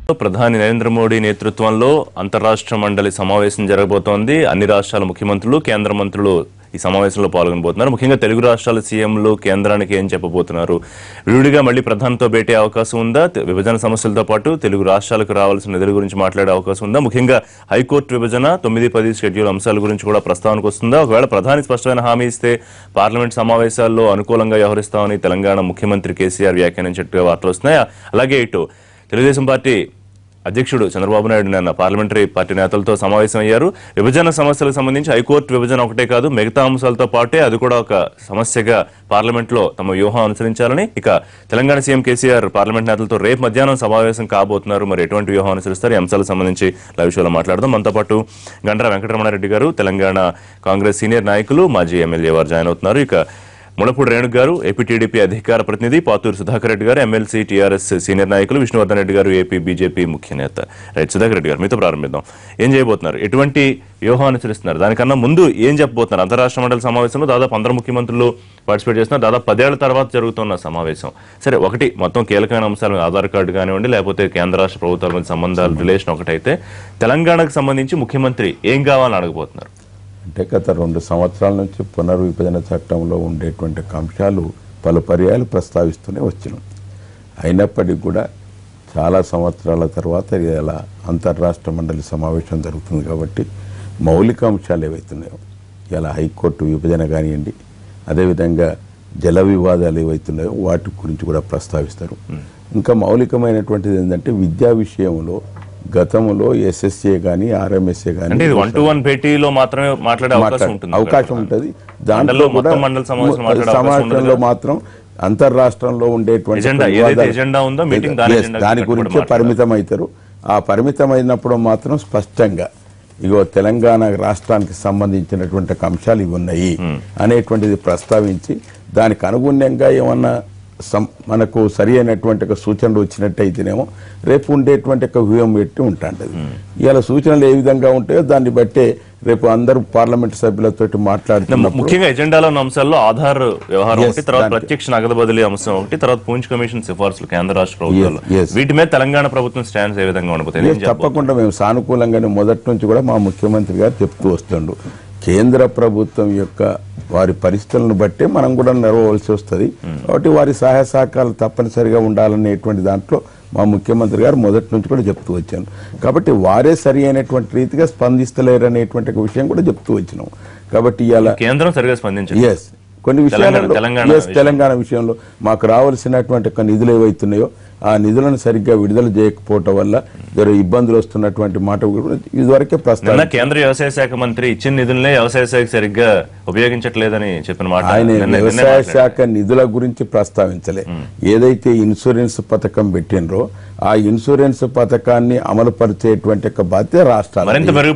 ప్రధాని నరేంద్ర మోడీ నేతృత్వంలో అంతర్రాష్ట్ర మండలి సమావేశం జరగబోతోంది. అన్ని రాష్ట్రాల ముఖ్యమంత్రులు, కేంద్ర మంత్రులు ఈ సమావేశంలో పాల్గొనబోతున్నారు. ముఖ్యంగా తెలుగు రాష్ట్రాల సీఎంలు కేంద్రానికి ఏం చెప్పబోతున్నారు, విడిగా మళ్ళీ ప్రధానితో భేటీ అవకాశం ఉందా, విభజన సమస్యలతో పాటు తెలుగు రాష్ట్రాలకు రావాల్సిన నిధుల గురించి మాట్లాడే అవకాశం ఉందా, ముఖ్యంగా హైకోర్టు విభజన 9-10 షెడ్యూల్ అంశాల గురించి కూడా ప్రస్తావనకు వస్తుందా, ఒకవేళ ప్రధాని స్పష్టమైన హామీ ఇస్తే పార్లమెంట్ సమావేశాల్లో అనుకూలంగా వ్యవహరిస్తామని తెలంగాణ ముఖ్యమంత్రి కేసీఆర్ వ్యాఖ్యానించినట్టుగా వార్తలు వస్తున్నాయి. అలాగే ఇటు తెలుగుదేశం పార్టీ అధ్యక్షుడు చంద్రబాబు నాయుడు నిన్న పార్లమెంటరీ పార్టీ నేతలతో సమావేశం అయ్యారు. విభజన సమస్యలకు సంబంధించి హైకోర్టు విభజన ఒకటే కాదు, మిగతా అంశాలతో పాటే అది కూడా ఒక సమస్యగా పార్లమెంట్లో తమ వ్యూహం అనుసరించాలని, ఇక తెలంగాణ సీఎం కేసీఆర్ పార్లమెంట్ నేతలతో రేపు మధ్యాహ్నం సమావేశం కాబోతున్నారు. మరి ఎటువంటి వ్యూహం అనుసరిస్తారు, ఈ అంశాలకు సంబంధించి లైవ్ షోలో మాట్లాడదాం. మనతో పాటు గండ్ర వెంకటరమణారెడ్డి గారు, తెలంగాణ కాంగ్రెస్ సీనియర్ నాయకులు, మాజీ ఎమ్మెల్యే వారు జాయిన్ అవుతున్నారు. ఇక ములపూడి రేణుక్ గారు, ఏపీ టీడీపీ అధికార ప్రతినిధి, పాతూరు సుధాకర్ రెడ్డి గారు, ఎమ్మెల్సీ టీఆర్ఎస్ సీనియర్ నాయకులు, విష్ణువర్ధన్ రెడ్డి గారు, ఏపీ బీజేపీ ముఖ్య నేత. రైట్, సుధాకర్ రెడ్డి గారు మీతో ప్రారంభిద్దాం. ఏం చేయబోతున్నారు, ఎటువంటి వ్యూహం అనుసరిస్తున్నారు, దానికన్నా ముందు ఏం చెప్పబోతున్నారు? అంతరాష్ట్ర మండలి సమావేశంలో దాదాపు అందరు ముఖ్యమంత్రులు పార్టిసిపేట్ చేస్తున్నారు. దాదాపు 10 ఏళ్ల తర్వాత జరుగుతున్న సమావేశం. సరే, ఒకటి మొత్తం కీలకమైన అంశాలు ఆధార్ కార్డు కానివ్వండి, లేకపోతే కేంద్ర రాష్ట్ర ప్రభుత్వాల మధ్య సంబంధాలు రిలేషన్ ఒకటైతే, తెలంగాణకు సంబంధించి ముఖ్యమంత్రి ఏం కావాలని అడగబోతున్నారు? అంటే గత 2 సంవత్సరాల నుంచి పునర్విభజన చట్టంలో ఉండేటువంటి అంశాలు పలు పర్యాలు ప్రస్తావిస్తూనే వచ్చినాం. అయినప్పటికీ కూడా చాలా సంవత్సరాల తర్వాత ఇలా అంతర్రాష్ట్ర మండలి సమావేశం జరుగుతుంది కాబట్టి మౌలిక అంశాలు ఏవైతున్నాయో, ఇలా హైకోర్టు విభజన కానివ్వండి, అదేవిధంగా జల వివాదాలు ఏవైతున్నాయో వాటి గురించి కూడా ప్రస్తావిస్తారు. ఇంకా మౌలికమైనటువంటిది ఏంటంటే విద్యా విషయంలో గతంలో ఎస్ఎస్ఏ కానీ ఆర్ఎంఎస్ఏ కానీ భేటీలో మాత్రమే మాట్లాడే అవకాశం ఉంటుంది. దాంట్లో కూడా సమావేశంలో మాత్రం అంతర్రాష్ట్రంలో ఉండేటువంటి దాని గురించే పరిమితం అవుతారు. ఆ పరిమితమైనప్పుడు మాత్రం స్పష్టంగా ఇగో తెలంగాణ రాష్ట్రానికి సంబంధించినటువంటి అంశాలు ఇవి ఉన్నాయి అనేటువంటిది ప్రస్తావించి దానికి అనుగుణ్యంగా ఏమన్నా మనకు సరి అయినటువంటి ఒక సూచనలు వచ్చినట్టయితేనేమో రేపు ఉండేటువంటి ఒక వ్యూహం పెట్టి ఉంటుంది. ఇవాళ సూచనలు ఏ విధంగా ఉంటాయో దాన్ని బట్టే రేపు అందరూ పార్లమెంట్ సభ్యులతో మాట్లాడుతున్నారు. ముఖ్యంగా ఎజెండాలో ఉన్న అంశాల్లో ఆధార్ వ్యవహారం ఒకటి, తర్వాత ప్రత్యక్ష నగదు బదిలీ అంశం ఒకటి, తర్వాత పూంచ్ కమిషన్ సిఫార్సులు కేంద్ర రాష్ట్ర ప్రభుత్వాలు, వీటి మీద తెలంగాణ ప్రభుత్వం స్టాండ్స్ ఏ విధంగా ఉండబోతాయి? తప్పకుండా మేము సానుకూలంగానే మొదటి నుంచి కూడా మా ముఖ్యమంత్రి గారు చెప్తూ వస్తుండు. కేంద్ర ప్రభుత్వం యొక్క వారి పరిస్థితులను బట్టే మనం కూడా నెరవేర్వలసి వస్తుంది కాబట్టి వారి సహాయ సహకారాలు తప్పనిసరిగా ఉండాలనేటువంటి దాంట్లో మా ముఖ్యమంత్రి గారు మొదటి నుంచి కూడా చెప్తూ వచ్చాను. కాబట్టి వారే సరి అయినటువంటి రీతిగా స్పందిస్తలేరు అనేటువంటి విషయం కూడా చెప్తూ వచ్చినాం. కాబట్టి ఇవాళ కేంద్రం సరిగా స్పందించారు. కొన్ని విషయాలలో తెలంగాణ విషయంలో మాకు రావాల్సినటువంటి నిధులు ఏవైతున్నాయో ఆ నిధులను సరిగ్గా విడుదల చేయకపోవటం వల్ల ఇబ్బందులు వస్తున్నటువంటి మాట ఇదివరకే ప్రస్తావన. కేంద్ర వ్యవసాయ శాఖ మంత్రి ఇచ్చిన నిధులనే వ్యవసాయ శాఖ సరిగ్గా ఉపయోగించట్లేదని చెప్పిన మాట. ఆయన వ్యవసాయ శాఖ నిధుల గురించి ప్రస్తావించలే. ఏదైతే ఇన్సూరెన్స్ పథకం పెట్టినరో ఆ ఇన్సూరెన్స్ పథకాన్ని అమలు పరిచేటువంటి బాధ్యత రాష్ట్రాలు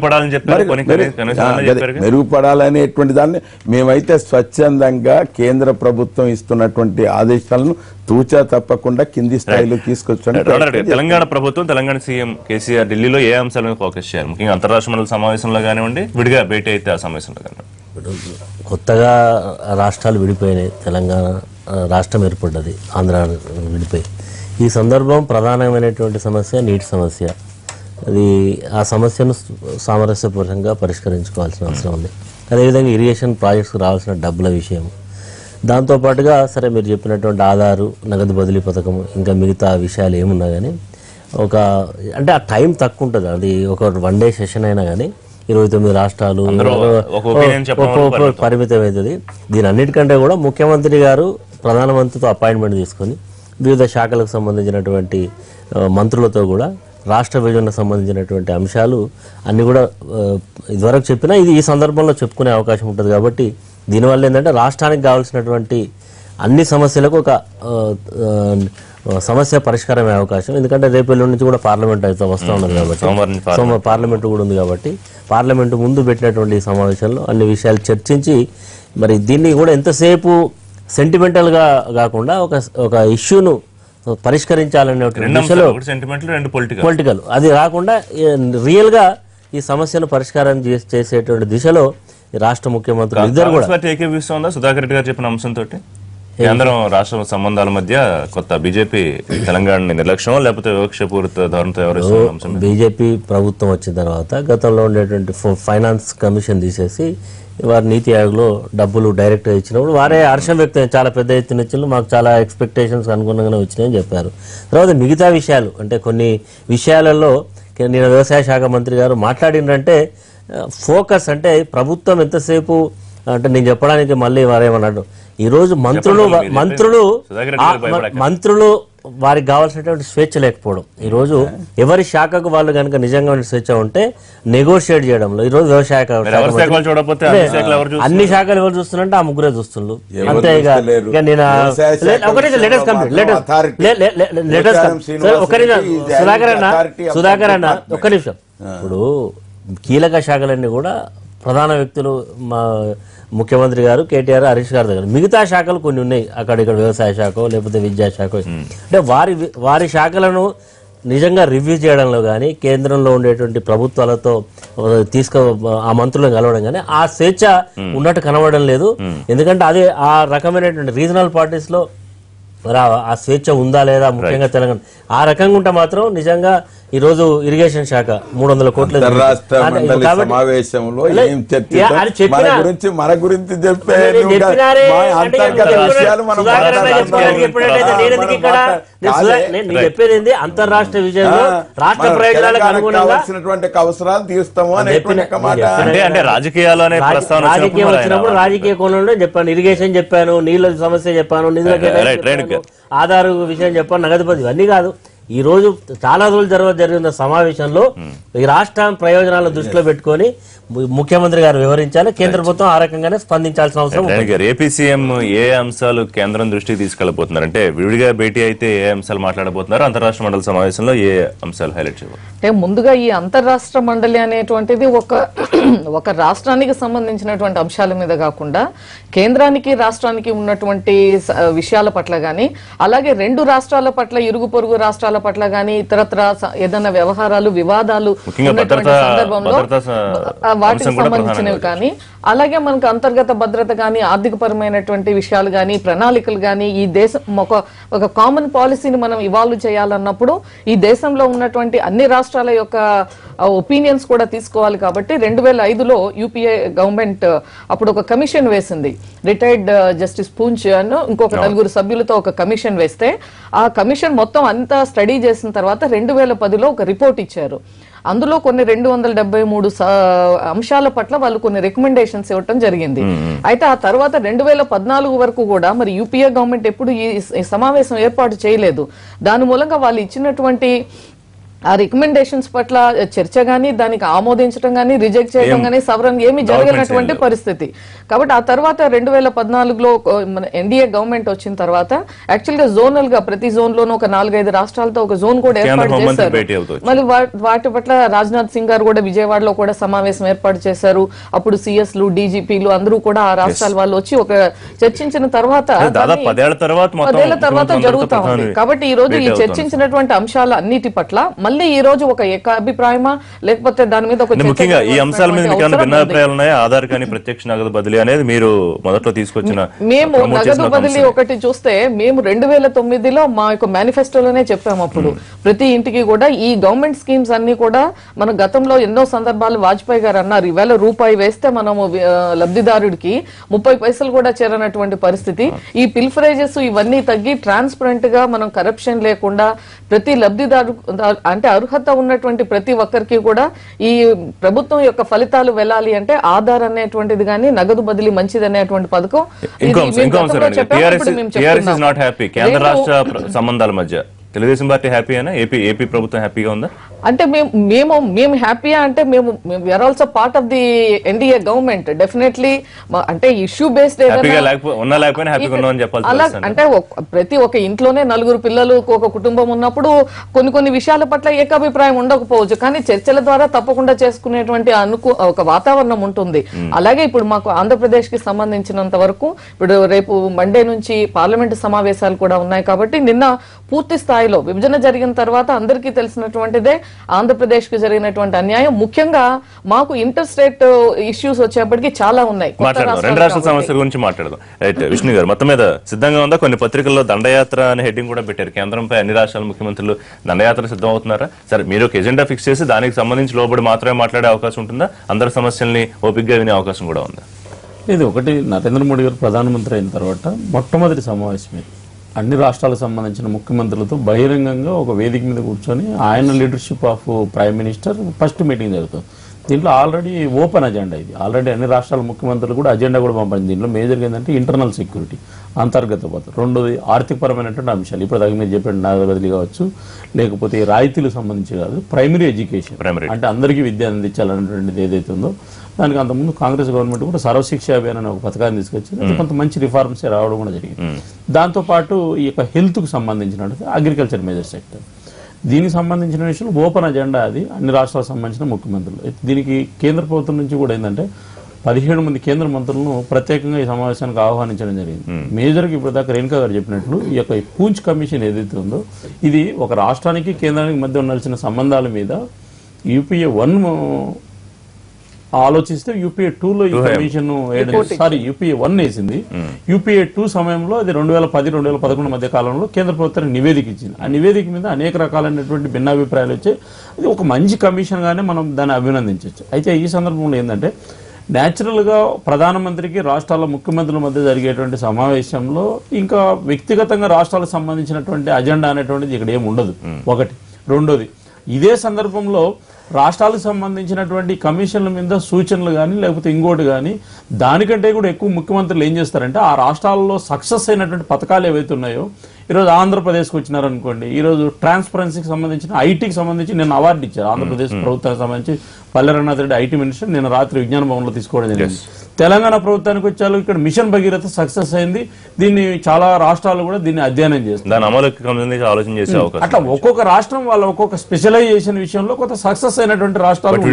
మెరుగుపడాలనేటువంటి దాన్ని మేమైతే స్వచ్ఛందంగా కేంద్ర ప్రభుత్వం ఇస్తున్నటువంటి ఆదేశాలను తూచా తప్పకుండా కింది స్థాయిలో తీసుకొచ్చాను. తెలంగాణ ప్రభుత్వం, తెలంగాణ సీఎం కేసీఆర్ ఢిల్లీలో ఏ అంశాలను ఫోకస్ చేయాలి, ముఖ్యంగా అంతర్రాష్ట్ర మండలి సమావేశంలో కానివ్వండి, విడిగా భేటీ అయితే ఆ సమావేశంలో కానివ్వండి? కొత్తగా రాష్ట్రాలు విడిపోయినాయి, తెలంగాణ రాష్ట్రం ఏర్పడ్డది, ఆంధ్ర విడిపోయి. ఈ సందర్భం ప్రధానమైనటువంటి సమస్య నీటి సమస్య. అది ఆ సమస్యను సామరస్యపూర్వకంగా పరిష్కరించుకోవాల్సిన అవసరం ఉంది. అదేవిధంగా ఇరిగేషన్ ప్రాజెక్ట్స్కి రావాల్సిన డబ్బుల విషయం, దాంతోపాటుగా సరే మీరు చెప్పినటువంటి ఆధారు, నగదు బదిలీ పథకం, ఇంకా మిగతా విషయాలు ఏమున్నా కానీ అంటే ఆ టైం తక్కువ ఉంటుంది. అది ఒక 1 డే సెషన్ అయినా కానీ 29 రాష్ట్రాలు పరిమితం అవుతుంది. దీని అన్నిటికంటే కూడా ముఖ్యమంత్రి గారు ప్రధానమంత్రితో అపాయింట్మెంట్ తీసుకొని వివిధ శాఖలకు సంబంధించినటువంటి మంత్రులతో కూడా రాష్ట్ర విభజనకు సంబంధించినటువంటి అంశాలు అన్నీ కూడా ఇదివరకు చెప్పినా ఇది ఈ సందర్భంలో చెప్పుకునే అవకాశం ఉంటుంది. కాబట్టి దీనివల్ల ఏంటంటే రాష్ట్రానికి కావాల్సినటువంటి అన్ని సమస్యలకు ఒక సమస్య పరిష్కారమే అవకాశం. ఎందుకంటే రేపు ఎల్లుండి నుంచి కూడా పార్లమెంట్ అయితే వస్తూ ఉన్నది కాబట్టి, సోమవారం పార్లమెంటు కూడా ఉంది కాబట్టి పార్లమెంటు ముందు పెట్టినటువంటి ఈ సమావేశంలో అన్ని విషయాలు చర్చించి మరి దీన్ని కూడా ఎంతసేపు సెంటిమెంటల్గా కాకుండా ఒక ఇష్యూను పరిష్కరించాలనే దిశలో పొలిటికల్ అది కాకుండా రియల్గా ఈ సమస్యను పరిష్కారం చేసేటువంటి దిశలో రాష్ట్ర ముఖ్యమంత్రులు ఇద్దరు కూడా ఏకీభవిస్తుందా సుధాకర్ రెడ్డి గారు చెప్పిన అంశంతో? కేంద్రం రాష్ట్ర సంబంధాల మధ్య కొత్త బీజేపీ తెలంగాణ నిర్లక్ష్యం లేకపోతే వివక్షపూరిత ధోరణితో వ్యవహరిస్తున్న అంశం. బీజేపీ ప్రభుత్వం వచ్చిన తర్వాత గతంలో ఉండేటువంటి ఫైనాన్స్ కమిషన్ తీసేసి వారి నీతి ఆయోగ్లో డబ్బులు డైరెక్ట్గా ఇచ్చినప్పుడు వారే హర్షం వ్యక్తం చాలా పెద్ద ఎత్తున ఇచ్చిన మాకు చాలా ఎక్స్పెక్టేషన్స్ అనుగుణంగానే వచ్చినాయని చెప్పారు. తర్వాత మిగతా విషయాలు అంటే కొన్ని విషయాలలో నేను వ్యవసాయ శాఖ మంత్రి గారు మాట్లాడినంటే ఫోకస్ అంటే ప్రభుత్వం ఎంతసేపు అంటే నేను చెప్పడానికి మళ్ళీ వారేమన్నాడు ఈరోజు మంత్రులు వారికి కావాల్సినటువంటి స్వేచ్ఛ లేకపోవడం. ఈరోజు ఎవరి శాఖకు వాళ్ళు కనుక నిజంగా స్వేచ్ఛ ఉంటే నెగోషియేట్ చేయడంలో ఈరోజు వ్యవసాయ అన్ని శాఖలు ఎవరు చూస్తున్నారంటే ఆ ముగ్గురే చూస్తున్నారు. అంతే ఇక నేను సుధాకర్ అన్న ఒక్క నిమిషం. ఇప్పుడు కీలక శాఖలన్నీ కూడా ప్రధాన వ్యక్తులు మా ముఖ్యమంత్రి గారు కేటీఆర్ హరీష్ గారి దగ్గర, మిగతా శాఖలు కొన్ని ఉన్నాయి అక్కడిక్కడ వ్యవసాయ శాఖ లేకపోతే విద్యాశాఖ. అంటే వారి శాఖలను నిజంగా రివ్యూ చేయడంలో కానీ కేంద్రంలో ఉండేటువంటి ప్రభుత్వాలతో ఆ మంత్రులను కలవడం కానీ ఆ స్వేచ్ఛ ఉన్నట్టు కనబడడం లేదు. ఎందుకంటే అదే ఆ రకమైనటువంటి రీజనల్ పార్టీస్ లో ఆ స్వేచ్ఛ ఉందా లేదా, ముఖ్యంగా తెలంగాణ ఆ రకంగా ఉంటే మాత్రం నిజంగా ఈ రోజు ఇరిగేషన్ శాఖ 300 కోట్ల సమావేశంలో ఏం మన గురించి చెప్పేది ఏంది అంతర్రాష్ట్ర విజయంలో రాష్ట్ర ప్రయోజనాలకు అనుగుణంగా అవసరాలు తీస్తాము అంటే రాజకీయాలు అనే రాజకీయం వచ్చినప్పుడు రాజకీయ కోణంలో చెప్పాను, ఇరిగేషన్ చెప్పాను, నీళ్ళ సమస్య చెప్పాను, నిధుల ఆధార్ విషయం చెప్పాను, నగదుపతి ఇవన్నీ కాదు. ఈ రోజు చాలా రోజుల జరిగిన సమావేశంలో ఈ రాష్ట్ర ప్రయోజనాల దృష్టిలో పెట్టుకొని ముఖ్యమంత్రి గారు వివరించాలి, కేంద్ర ప్రభుత్వం ఆ రకంగానే స్పందించాల్సిన అవసరం. ఏపీ సీఎం ఏ అంశాలు కేంద్రం దృష్టికి తీసుకెళ్లబోతున్నారు అంటే విడిగా భేటీ అయితే ఏ అంశాలు మాట్లాడబోతున్నారు, అంతరాష్ట్ర మండలి సమావేశంలో ఏ అంశాలు హైలైట్ చేయబోతున్నారు? ముందుగా ఈ అంతర్రాష్ట్ర మండలి అనేటువంటిది ఒక రాష్ట్రానికి సంబంధించినటువంటి అంశాల మీద కాకుండా కేంద్రానికి రాష్ట్రానికి ఉన్నటువంటి విషయాల పట్ల గానీ, అలాగే రెండు రాష్ట్రాల పట్ల ఇరుగు పొరుగు రాష్ట్రాల పట్ల గానీ ఇతరత్ర ఏదైనా వ్యవహారాలు వివాదాలు సందర్భంలో వాటికి సంబంధించినవి కానీ, అలాగే మనకు అంతర్గత భద్రత కానీ ఆర్థిక పరమైనటువంటి విషయాలు కానీ ప్రణాళికలు కానీ ఈ దేశం ఒక కామన్ పాలసీని మనం ఇవాల్వ్ చేయాలన్నప్పుడు ఈ దేశంలో ఉన్నటువంటి అన్ని రాష్ట్రాల యొక్క ఒపీనియన్స్ కూడా తీసుకోవాలి. కాబట్టి 2005లో యూపీఏ గవర్నమెంట్ అప్పుడు ఒక కమిషన్ వేసింది, రిటైర్డ్ జస్టిస్ పూంచ్ అని ఇంకొక 4 సభ్యులతో ఒక కమిషన్ వేస్తే ఆ కమిషన్ మొత్తం అంతా స్టడీ చేసిన తర్వాత 2010లో ఒక రిపోర్ట్ ఇచ్చారు. అందులో కొన్ని 273 అంశాల పట్ల వాళ్ళు కొన్ని రికమెండేషన్స్ ఇవ్వటం జరిగింది. అయితే ఆ తర్వాత 2014 వరకు కూడా మరి యూపీఏ గవర్నమెంట్ ఎప్పుడు ఈ సమావేశం ఏర్పాటు చేయలేదు. దాని మూలంగా వాళ్ళు ఇచ్చినటువంటి ఆ రికమెండేషన్స్ పట్ల చర్చ గానీ దానికి ఆమోదించడం గానీ రిజెక్ట్ చేయడం గానీ సవరణ ఏమీ జరగనటువంటి పరిస్థితి. కాబట్టి ఆ తర్వాత 2014లో ఎన్డీఏ గవర్నమెంట్ వచ్చిన తర్వాత యాక్చువల్ గా జోనల్ గా ప్రతి జోన్ లోనూ ఒక 4-5 రాష్ట్రాలతో ఒక జోన్ కూడా ఏర్పాటు చేశారు. మళ్ళీ వాటి పట్ల రాజ్నాథ్ సింగ్ గారు కూడా విజయవాడలో కూడా సమావేశం ఏర్పాటు చేశారు. అప్పుడు సిఎస్లు డీజీపీలు అందరూ కూడా ఆ రాష్ట్రాల వాళ్ళు వచ్చి ఒక చర్చించిన తర్వాత 10 ఏళ్ల తర్వాత జరుగుతా ఉంది. కాబట్టి ఈ రోజు ఈ చర్చించినటువంటి అంశాల అన్నిటి పట్ల మళ్ళీ ఈ రోజు ఒక ఏకాభిప్రాయమా లేకపోతే దాని మీద ఒక ముఖ్యంగా ఈ అంశాల మీద భిన్నాభిప్రాయాలు ఉన్నాయా? ఆధార్ కానీ ప్రత్యక్ష నగదు బదిలీ అనేది మీరు మొదట్లో తీసుకొచ్చిన మేము నగదు బదిలీ ఒకటి చూస్తే మేము 2009లో మా యొక్క మేనిఫెస్టోలోనే చెప్పాము. అప్పుడు ప్రతి ఇంటికి కూడా ఈ గవర్నమెంట్ స్కీమ్స్ అన్ని కూడా మన గతంలో ఎన్నో సందర్భాలు వాజ్పేయి గారు అన్నారు, ఈవేళ రూపాయి వేస్తే మనము లబ్ధిదారుడికి 30 పైసలు కూడా చేరనటువంటి పరిస్థితి. ఈ పిల్ఫరేజెస్ ఇవన్నీ తగ్గి ట్రాన్స్పరెంట్ గా మనం కరప్షన్ లేకుండా ప్రతి లబ్ధిదారు అంటే అర్హత ఉన్నటువంటి ప్రతి ఒక్కరికి కూడా ఈ ప్రభుత్వం యొక్క ఫలితాలు వెళ్ళాలి అంటే ఆధార్ అనేటువంటిది కానీ నగదు బదిలీ మంచిది అనేటువంటి పథకం. కేంద్ర రాష్ట్ర సంబంధాల మధ్య తెలుగుదేశం పార్టీ హ్యాపీ అయినా ఏపీ ప్రభుత్వం హ్యాపీగా ఉందా? అంటే మేము హ్యాపీయా అంటే మేము we are also part of the NDA government. Definitely అంటే ఇష్యూ బేస్డ్ అలా అంటే ప్రతి ఒక్క ఇంట్లోనే 4 పిల్లలు ఒక కుటుంబం ఉన్నప్పుడు కొన్ని విషయాల పట్ల ఏకాభిప్రాయం ఉండకపోవచ్చు, కానీ చర్చల ద్వారా తప్పకుండా చేసుకునేటువంటి ఒక వాతావరణం ఉంటుంది. అలాగే ఇప్పుడు మాకు ఆంధ్రప్రదేశ్ కి సంబంధించినంత వరకు ఇప్పుడు రేపు మండే నుంచి పార్లమెంటు సమావేశాలు కూడా ఉన్నాయి. కాబట్టి నిన్న పూర్తి స్థాయి స్థాయిలో విభజన జరిగిన తర్వాత అందరికీ తెలిసినటువంటిదే ఆంధ్రప్రదేశ్ కు జరిగినటువంటి అన్యాయం. ముఖ్యంగా మాకు ఇంటర్ స్టేట్ ఇష్యూస్ వచ్చేప్పటికి చాలా ఉన్నాయి. మాట్లాడదాం, రెండు రాష్ట్రాల సమస్యల గురించి మాట్లాడదాం. రైట్ విష్ణు గారు, మొత్తం మీద సిద్ధంగా ఉందా? కొన్ని పత్రికల్లో దండయాత్ర అనే హెడ్డింగ్ కూడా పెట్టారు. కేంద్రంపై అన్ని రాష్ట్రాల ముఖ్యమంత్రులు దండయాత్ర సిద్ధం అవుతున్నారా? సరే, మీరు ఒక ఎజెండా ఫిక్స్ చేసి దానికి సంబంధించి లోబడి మాత్రమే మాట్లాడే అవకాశం ఉంటుందా? అందరి సమస్యల్ని ఓపికగా వినే అవకాశం కూడా ఉందా? ఇది ఒకటి, నరేంద్ర మోడీ గారు ప్రధానమంత్రి అయిన తర్వాత మొట్టమొదటి సమావేశమే అన్ని రాష్ట్రాలకు సంబంధించిన ముఖ్యమంత్రులతో బహిరంగంగా ఒక వేదిక మీద కూర్చొని ఆయన leadership of prime minister first meeting జరుగుతుంది. దీంట్లో ఆల్రెడీ ఓపెన్ అజెండా, ఇది ఆల్రెడీ అన్ని రాష్ట్రాల ముఖ్యమంత్రులు కూడా అజెండా కూడా పంపింది. దీంట్లో మేజర్గా ఏంటంటే ఇంటర్నల్ సెక్యూరిటీ, అంతర్గత భద్రత, రెండోది ఆర్థికపరమైనటువంటి అంశాలు. ఇప్పుడు దాకా మీరు చెప్పిన నాగ బదిలీ కావచ్చు, లేకపోతే రాయితీలకు సంబంధించి కాదు, ప్రైమరీ ఎడ్యుకేషన్ అంటే అందరికీ విద్య అందించాలనేటువంటిది ఏదైతే ఉందో దానికి అంతకుముందు కాంగ్రెస్ గవర్నమెంట్ కూడా సర్వశిక్ష అభియాన్ అనే ఒక పథకాన్ని తీసుకొచ్చింది. అది కొంత మంచి రిఫార్మ్స్ రావడం కూడా జరిగింది. దాంతోపాటు ఈ యొక్క హెల్త్కు సంబంధించినటువంటి అగ్రికల్చర్ మేజర్ సెక్టర్, దీనికి సంబంధించిన విషయంలో ఓపెన్ అజెండా అది అన్ని రాష్ట్రాలకు సంబంధించిన ముఖ్యమంత్రులు. దీనికి కేంద్ర ప్రభుత్వం నుంచి కూడా ఏంటంటే 17 మంది కేంద్ర మంత్రులను ప్రత్యేకంగా ఈ సమావేశానికి ఆహ్వానించడం జరిగింది. మేజర్గా ఇప్పుడు దాకా రేణుకా గారు చెప్పినట్లు ఈ యొక్క పూంచ్ కమిషన్ ఏదైతే ఉందో ఇది ఒక రాష్ట్రానికి కేంద్రానికి మధ్య ఉండాల్సిన సంబంధాల మీద యూపీఏ 1 ఆలోచిస్తే యూపీఏ 2లో ఈ కమిషన్ యూపీఏ 1 వేసింది. యూపీఏ 2 సమయంలో అది 2010-2011 మధ్య కాలంలో కేంద్ర ప్రభుత్వానికి నివేదిక ఇచ్చింది. ఆ నివేదిక మీద అనేక రకాలైనటువంటి భిన్నాభిప్రాయాలు వచ్చాయి. అది ఒక మంచి కమిషన్ గానే మనం దాన్ని అభినందించవచ్చు. అయితే ఈ సందర్భంలో ఏంటంటే న్యాచురల్గా ప్రధానమంత్రికి రాష్ట్రాల ముఖ్యమంత్రుల మధ్య జరిగేటువంటి సమావేశంలో ఇంకా వ్యక్తిగతంగా రాష్ట్రాలకు సంబంధించినటువంటి అజెండా అనేటువంటిది ఇక్కడ ఏమి ఉండదు, ఒకటి. రెండోది, ఇదే సందర్భంలో రాష్ట్రాలకు సంబంధించినటువంటి కమిషన్ల మీద సూచనలు కానీ లేకపోతే ఇంకోటి కానీ దానికంటే కూడా ఎక్కువ ముఖ్యమంత్రులు ఏం చేస్తారంటే ఆ రాష్ట్రాల్లో సక్సెస్ అయినటువంటి పథకాలు ఏవైతే ఉన్నాయో, ఈరోజు ఆంధ్రప్రదేశ్కి వచ్చినారనుకోండి, ఈరోజు ట్రాన్స్పరెన్సీకి సంబంధించిన ఐటీకి సంబంధించి నేను అవార్డు ఇచ్చారు. ఆంధ్రప్రదేశ్ ప్రభుత్వానికి సంబంధించి పల్లె రఘునాథ్ రెడ్డి ఐటీ మినిస్టర్ నేను రాత్రి విజ్ఞాన భవన్లో తీసుకోవడం జరిగింది. తెలంగాణ ప్రభుత్వానికి వచ్చారు, ఇక్కడ మిషన్ భగీరథ సక్సెస్ అయింది. దీన్ని చాలా రాష్ట్రాలు కూడా దీన్ని అధ్యయనం చేస్తారు. అట్లా ఒక్కొక్క రాష్ట్రం వాళ్ళ ఒక్కొక్క స్పెషలైజేషన్ విషయంలో కొంత సక్సెస్ అయినటువంటి రాష్ట్రాలు.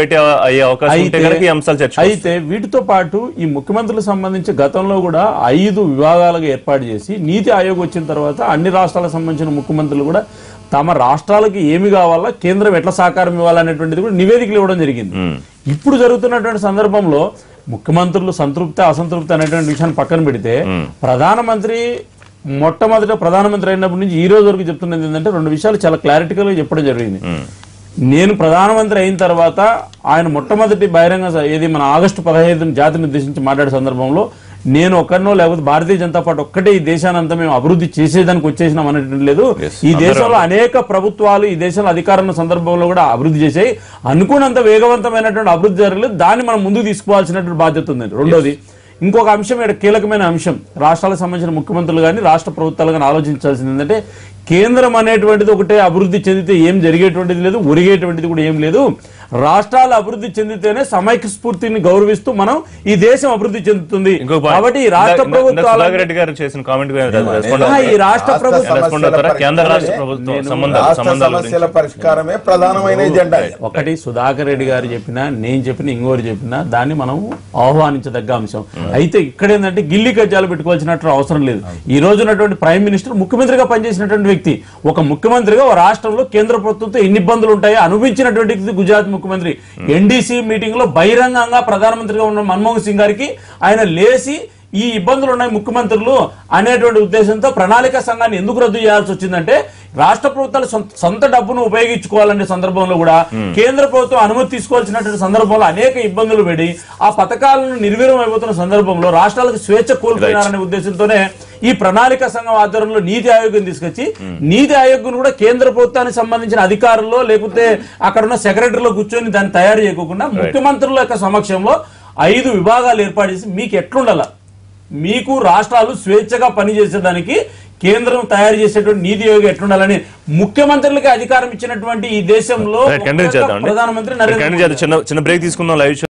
అయితే వీటితో పాటు ఈ ముఖ్యమంత్రులకు సంబంధించి గతంలో కూడా 5 విభాగాలుగా ఏర్పాటు చేసి నీతి ఆయోగ్ వచ్చిన తర్వాత అన్ని రాష్ట్రాలకు సంబంధించిన ముఖ్యమంత్రులు కూడా తమ రాష్ట్రాలకి ఏమి కావాలా, కేంద్రం ఎట్లా సహకారం ఇవ్వాలనేటువంటిది కూడా నివేదికలు ఇవ్వడం జరిగింది. ఇప్పుడు జరుగుతున్నటువంటి సందర్భంలో ముఖ్యమంత్రులు సంతృప్తి అసంతృప్తి అనేటువంటి విషయాన్ని పక్కన పెడితే ప్రధానమంత్రి మొట్టమొదట ప్రధానమంత్రి అయినప్పటి నుంచి ఈ రోజు వరకు చెప్తున్నది ఏంటంటే 2 విషయాలు చాలా క్లారిటీగా చెప్పడం జరిగింది. నేను ప్రధానమంత్రి అయిన తర్వాత ఆయన మొట్టమొదటి బహిరంగ ఏది మన ఆగస్టు 15 జాతిని ఉద్దేశించి మాట్లాడే సందర్భంలో నేను ఒక్కరినో లేకపోతే భారతీయ జనతా పార్టీ ఒక్కటే ఈ దేశానంతా మేము అభివృద్ధి చేసేదానికి వచ్చేసినాం అనేటువంటి లేదు. ఈ దేశంలో అనేక ప్రభుత్వాలు ఈ దేశంలో అధికారం సందర్భంలో కూడా అభివృద్ధి చేసాయి. అనుకున్నంత వేగవంతమైనటువంటి అభివృద్ధి జరగలేదు. దాన్ని మనం ముందుకు తీసుకోవాల్సినటువంటి బాధ్యత ఉంది. రెండోది, ఇంకొక అంశం ఇక్కడ కీలకమైన అంశం, రాష్ట్రాలకు సంబంధించిన ముఖ్యమంత్రులు కానీ రాష్ట్ర ప్రభుత్వాలు కానీ ఆలోచించాల్సింది ఏంటంటే కేంద్రం అనేటువంటిది ఒకటే అభివృద్ధి చెందితే ఏం జరిగేటువంటిది లేదు, ఒరిగేటువంటిది కూడా ఏం లేదు. రాష్ట్రాలు అభివృద్ధి చెందితేనే సమైక్య స్ఫూర్తిని గౌరవిస్తూ మనం ఈ దేశం అభివృద్ధి చెందుతుంది. కాబట్టి ఈ రాష్ట్ర ప్రభుత్వాలు పరిష్కారమే ప్రధానమైన ఎజెండా. ఒకటి సుధాకర్ రెడ్డి గారు చెప్పినా నేను చెప్పిన ఇంకోరు చెప్పినా దాన్ని మనం ఆహ్వానించదగ్గ అంశం. అయితే ఇక్కడ ఏంటంటే గిల్లి కజ్జాలు పెట్టుకోవాల్సినట్టు అవసరం లేదు. ఈ రోజు ఉన్నటువంటి ప్రైమ్ మినిస్టర్ ముఖ్యమంత్రిగా పనిచేసినటువంటి వ్యక్తి, ఒక ముఖ్యమంత్రిగా ఒక రాష్ట్రంలో కేంద్ర ప్రభుత్వంతో ఎన్ని ఇబ్బందులు ఉంటాయో అనుభవించినటువంటి గుజరాత్ ముఖ్యమంత్రి ఎన్డీసీ మీటింగ్ లో బహిరంగంగా ప్రధానమంత్రిగా ఉన్న మన్మోహన్ సింగ్ గారికి ఆయన లేచి ఈ ఇబ్బందులు ఉన్నాయి ముఖ్యమంత్రులు అనేటువంటి ఉద్దేశంతో ప్రణాళిక సంఘాన్ని ఎందుకు రద్దు చేయాల్సి వచ్చిందంటే రాష్ట్ర ప్రభుత్వాలు సొంత డబ్బును ఉపయోగించుకోవాలనే సందర్భంలో కూడా కేంద్ర ప్రభుత్వం అనుమతి తీసుకోవాల్సినటువంటి సందర్భంలో అనేక ఇబ్బందులు పడి ఆ పథకాలను నిర్వీర్యం అయిపోతున్న సందర్భంలో రాష్ట్రాలకు స్వేచ్ఛ కోల్పోయినారనే ఉద్దేశంతోనే ఈ ప్రణాళిక సంఘం ఆధ్వర్యంలో నీతి ఆయోగ్ తీసుకొచ్చి నీతి ఆయోగ్ కూడా కేంద్ర ప్రభుత్వానికి సంబంధించిన అధికారుల్లో లేకపోతే అక్కడ ఉన్న సెక్రటరీలో కూర్చొని దాన్ని తయారు చేయకుండా ముఖ్యమంత్రుల యొక్క సమక్షంలో 5 విభాగాలు ఏర్పాటు చేసి మీకు ఎట్లుండాల, మీకు రాష్ట్రాలు స్వేచ్ఛగా పనిచేసేదానికి కేంద్రం తయారు చేసేటువంటి నీతి ఆయోగ్ ఎట్లుండాలని ముఖ్యమంత్రులకి అధికారం ఇచ్చినటువంటి ఈ దేశంలో ప్రధానమంత్రి చిన్న బ్రేక్ తీసుకుందాం. లైవ్